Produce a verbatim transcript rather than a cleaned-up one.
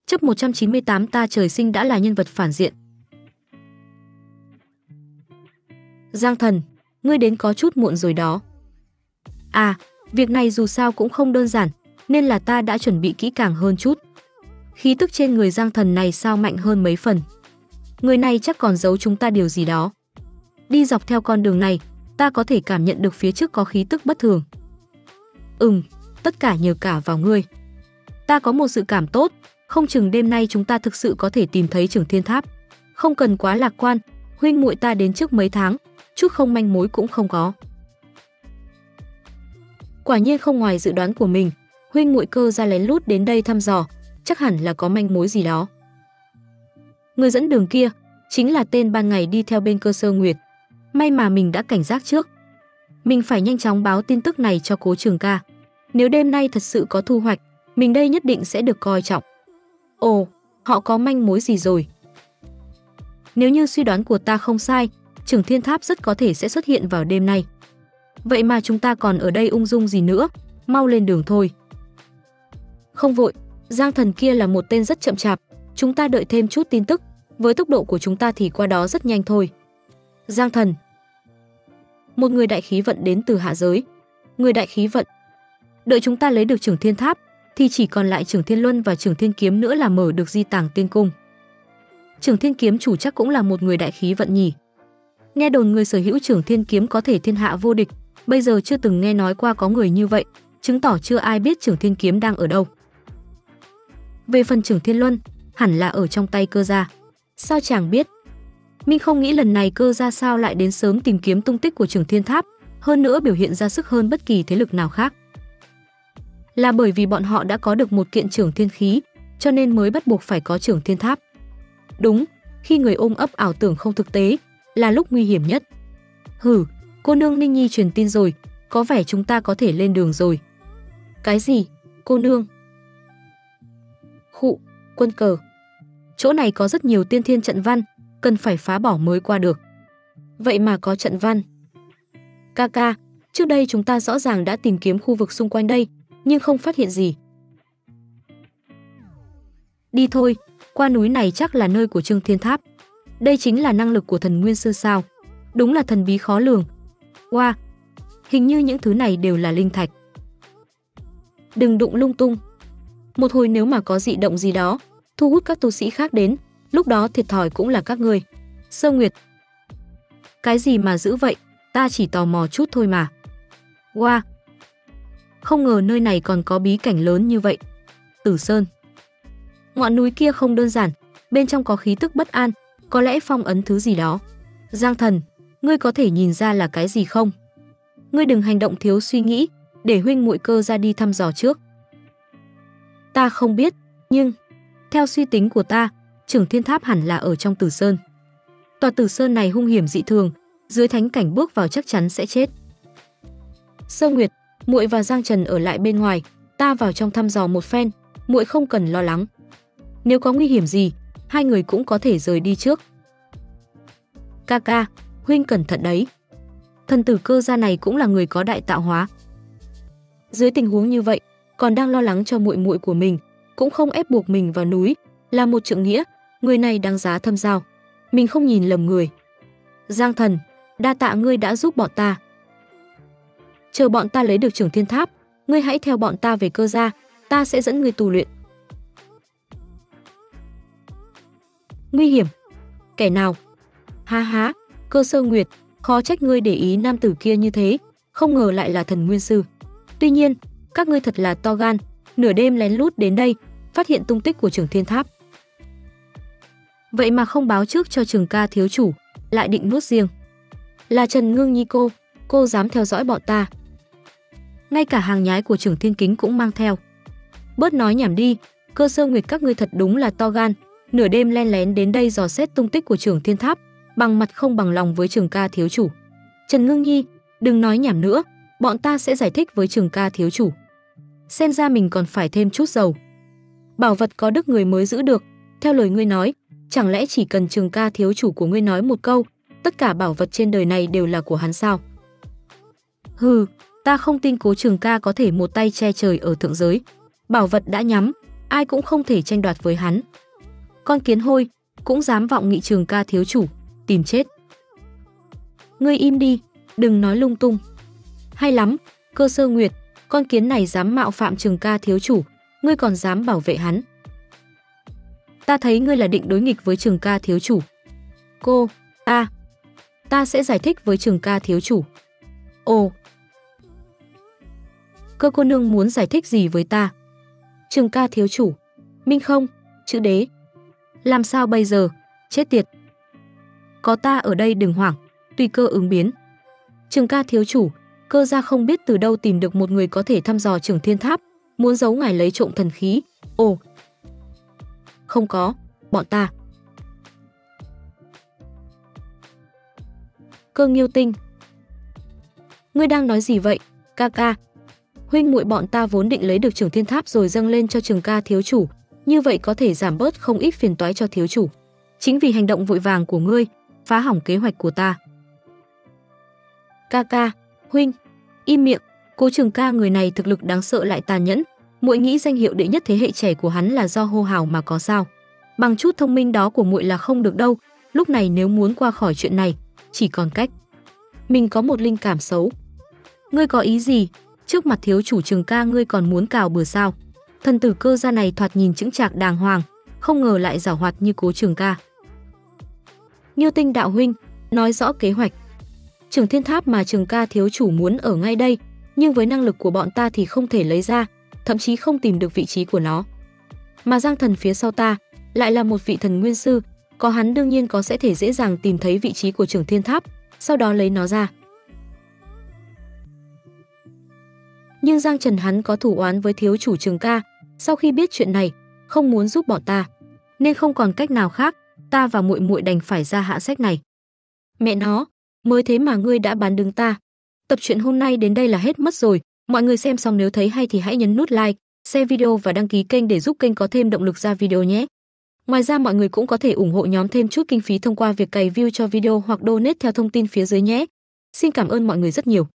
Chấp một trăm chín mươi tám ta trời sinh đã là nhân vật phản diện. Giang Thần, ngươi đến có chút muộn rồi đó. À, việc này dù sao cũng không đơn giản, nên là ta đã chuẩn bị kỹ càng hơn chút. Khí tức trên người Giang Thần này sao mạnh hơn mấy phần. Người này chắc còn giấu chúng ta điều gì đó. Đi dọc theo con đường này, ta có thể cảm nhận được phía trước có khí tức bất thường. Ừm, tất cả nhờ cả vào ngươi. Ta có một dự cảm tốt, không chừng đêm nay chúng ta thực sự có thể tìm thấy Trường Thiên Tháp. Không cần quá lạc quan, huynh muội ta đến trước mấy tháng, chút không manh mối cũng không có. Quả nhiên không ngoài dự đoán của mình, huynh muội Cơ Gia lén lút đến đây thăm dò, chắc hẳn là có manh mối gì đó. Người dẫn đường kia chính là tên ban ngày đi theo bên Cơ Sơ Nguyệt. May mà mình đã cảnh giác trước. Mình phải nhanh chóng báo tin tức này cho Cố Trường ca. Nếu đêm nay thật sự có thu hoạch, mình đây nhất định sẽ được coi trọng. Ồ, họ có manh mối gì rồi? Nếu như suy đoán của ta không sai, Trường Thiên Tháp rất có thể sẽ xuất hiện vào đêm nay. Vậy mà chúng ta còn ở đây ung dung gì nữa, mau lên đường thôi. Không vội, Giang Thần kia là một tên rất chậm chạp, chúng ta đợi thêm chút tin tức, với tốc độ của chúng ta thì qua đó rất nhanh thôi. Giang Thần, một người đại khí vận đến từ hạ giới. Người đại khí vận. Đợi chúng ta lấy được Trường Thiên Tháp thì chỉ còn lại Trường Thiên Luân và Trường Thiên Kiếm nữa là mở được di tàng tiên cung. Trường Thiên Kiếm chủ chắc cũng là một người đại khí vận nhỉ. Nghe đồn người sở hữu Trường Thiên Kiếm có thể thiên hạ vô địch, bây giờ chưa từng nghe nói qua có người như vậy, chứng tỏ chưa ai biết Trường Thiên Kiếm đang ở đâu. Về phần Trường Thiên Luân, hẳn là ở trong tay Cơ Gia. Sao chàng biết? Mình không nghĩ lần này Cơ Gia sao lại đến sớm tìm kiếm tung tích của Trường Thiên Tháp, hơn nữa biểu hiện ra sức hơn bất kỳ thế lực nào khác. Là bởi vì bọn họ đã có được một kiện Trường Thiên khí, cho nên mới bắt buộc phải có Trường Thiên Tháp. Đúng, khi người ôm ấp ảo tưởng không thực tế, là lúc nguy hiểm nhất. Hừ, cô nương Ninh Nhi truyền tin rồi, có vẻ chúng ta có thể lên đường rồi. Cái gì? Cô nương? Khụ, quân cờ. Chỗ này có rất nhiều tiên thiên trận văn, cần phải phá bỏ mới qua được. Vậy mà có trận văn. Ca ca, trước đây chúng ta rõ ràng đã tìm kiếm khu vực xung quanh đây, nhưng không phát hiện gì. Đi thôi, qua núi này chắc là nơi của Trường Thiên Tháp. Đây chính là năng lực của thần nguyên sư sao. Đúng là thần bí khó lường. Wow, hình như những thứ này đều là linh thạch. Đừng đụng lung tung. Một hồi nếu mà có dị động gì đó, thu hút các tu sĩ khác đến, lúc đó thiệt thòi cũng là các ngươi. Sơ Nguyệt. Cái gì mà dữ vậy, ta chỉ tò mò chút thôi mà. Wow, không ngờ nơi này còn có bí cảnh lớn như vậy. Tử Sơn. Ngọn núi kia không đơn giản, bên trong có khí tức bất an, có lẽ phong ấn thứ gì đó. Giang Thần, ngươi có thể nhìn ra là cái gì không? Ngươi đừng hành động thiếu suy nghĩ, để huynh muội Cơ ra đi thăm dò trước. Ta không biết, nhưng theo suy tính của ta, Trường Thiên Tháp hẳn là ở trong Tử Sơn. Tòa Tử Sơn này hung hiểm dị thường, dưới thánh cảnh bước vào chắc chắn sẽ chết. Sơ Nguyệt, muội và Giang Trần ở lại bên ngoài, ta vào trong thăm dò một phen, muội không cần lo lắng. Nếu có nguy hiểm gì, hai người cũng có thể rời đi trước. Ca ca, huynh cẩn thận đấy. Thần tử Cơ gia này cũng là người có đại tạo hóa. Dưới tình huống như vậy, còn đang lo lắng cho muội muội của mình, cũng không ép buộc mình vào núi, là một trượng nghĩa, người này đáng giá thâm giao. Mình không nhìn lầm người. Giang Thần, đa tạ ngươi đã giúp bọn ta. Chờ bọn ta lấy được Trường Thiên Tháp, ngươi hãy theo bọn ta về Cơ gia, ta sẽ dẫn ngươi tu luyện. Nguy hiểm? Kẻ nào? Ha ha, Cơ Sơ Nguyệt, khó trách ngươi để ý nam tử kia như thế, không ngờ lại là thần nguyên sư. Tuy nhiên, các ngươi thật là to gan, nửa đêm lén lút đến đây, phát hiện tung tích của Trường Thiên Tháp. Vậy mà không báo trước cho Trường ca thiếu chủ, lại định nuốt riêng. Là Trần Ngưng Nhi cô, cô dám theo dõi bọn ta. Ngay cả hàng nhái của Trường Thiên Kính cũng mang theo. Bớt nói nhảm đi, Cơ Sơ Nguyệt các ngươi thật đúng là to gan, nửa đêm len lén đến đây dò xét tung tích của Trường Thiên Tháp, bằng mặt không bằng lòng với Trường ca thiếu chủ. Trần Ngưng Nhi, đừng nói nhảm nữa, bọn ta sẽ giải thích với Trường ca thiếu chủ. Xem ra mình còn phải thêm chút dầu. Bảo vật có đức người mới giữ được, theo lời ngươi nói, chẳng lẽ chỉ cần Trường ca thiếu chủ của ngươi nói một câu, tất cả bảo vật trên đời này đều là của hắn sao? Hừ, ta không tin Cố Trường ca có thể một tay che trời ở thượng giới. Bảo vật đã nhắm, ai cũng không thể tranh đoạt với hắn. Con kiến hôi, cũng dám vọng nghị Trường Ca thiếu chủ, tìm chết. Ngươi im đi, đừng nói lung tung. Hay lắm, Cơ Sơ Nguyệt, con kiến này dám mạo phạm Trường Ca thiếu chủ, ngươi còn dám bảo vệ hắn. Ta thấy ngươi là định đối nghịch với Trường Ca thiếu chủ. Cô, a, à, ta sẽ giải thích với Trường Ca thiếu chủ. Ồ, Cơ cô nương muốn giải thích gì với ta? Trường Ca thiếu chủ, Minh không, chữ đế. Làm sao bây giờ, chết tiệt. Có ta ở đây đừng hoảng, tùy cơ ứng biến. Trường Ca thiếu chủ, Cơ gia không biết từ đâu tìm được một người có thể thăm dò Trường Thiên Tháp, muốn giấu ngài lấy trộm thần khí. Ồ, không có, bọn ta. Cơ Nghiêu Tinh, ngươi đang nói gì vậy, ca ca? Huynh muội bọn ta vốn định lấy được Trường Thiên Tháp rồi dâng lên cho Trường Ca thiếu chủ, như vậy có thể giảm bớt không ít phiền toái cho thiếu chủ. Chính vì hành động vội vàng của ngươi, phá hỏng kế hoạch của ta. Ca ca, huynh, im miệng, Cố Trường Ca người này thực lực đáng sợ lại tàn nhẫn, muội nghĩ danh hiệu đệ nhất thế hệ trẻ của hắn là do hô hào mà có sao? Bằng chút thông minh đó của muội là không được đâu, lúc này nếu muốn qua khỏi chuyện này, chỉ còn cách. Mình có một linh cảm xấu. Ngươi có ý gì? Trước mặt thiếu chủ Trường Ca ngươi còn muốn cào bừa sao? Thần tử Cơ gia này thoạt nhìn chững chạc đàng hoàng, không ngờ lại giảo hoạt như Cố Trường Ca. Nghiêu Tinh đạo huynh, nói rõ kế hoạch. Trường Thiên Tháp mà Trường Ca thiếu chủ muốn ở ngay đây, nhưng với năng lực của bọn ta thì không thể lấy ra, thậm chí không tìm được vị trí của nó. Mà Giang Thần phía sau ta lại là một vị thần nguyên sư, có hắn đương nhiên có sẽ thể dễ dàng tìm thấy vị trí của Trường Thiên Tháp, sau đó lấy nó ra. Nhưng Giang Trần hắn có thủ oán với thiếu chủ Trường Ca, sau khi biết chuyện này, không muốn giúp bọn ta, nên không còn cách nào khác, ta và muội muội đành phải ra hạ sách này. Mẹ nó, mới thế mà ngươi đã bán đứng ta. Tập truyện hôm nay đến đây là hết mất rồi, mọi người xem xong nếu thấy hay thì hãy nhấn nút like, share video và đăng ký kênh để giúp kênh có thêm động lực ra video nhé. Ngoài ra mọi người cũng có thể ủng hộ nhóm thêm chút kinh phí thông qua việc cày view cho video hoặc donate theo thông tin phía dưới nhé. Xin cảm ơn mọi người rất nhiều.